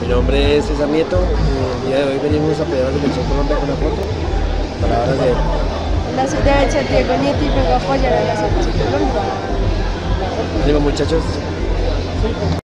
Mi nombre es César Nieto. El día de hoy venimos a apoyar a la Selección Colombia con una foto. Palabras de él. La soy de Santiago Nieto y vengo a apoyar a la Selección Colombia. Ánimo, muchachos.